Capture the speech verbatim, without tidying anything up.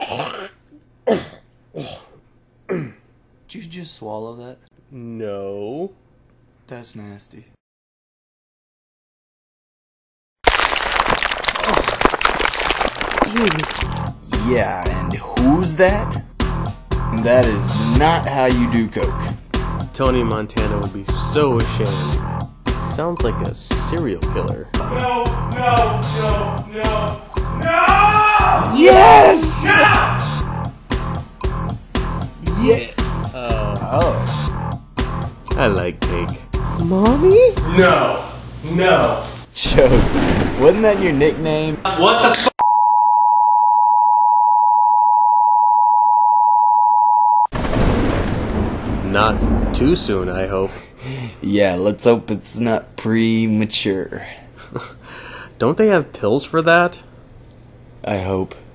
Did you just swallow that? No. That's nasty. Yeah, and who's that? That is not how you do coke. Tony Montana would be so ashamed. Sounds like a serial killer. No, no, no, no, no! Yes! No! Yeah. Uh, Oh. I like cake. Mommy? No, no. Chode. Wasn't that your nickname? What the f- Not too soon, I hope. Yeah, let's hope it's not premature. Don't they have pills for that? I hope.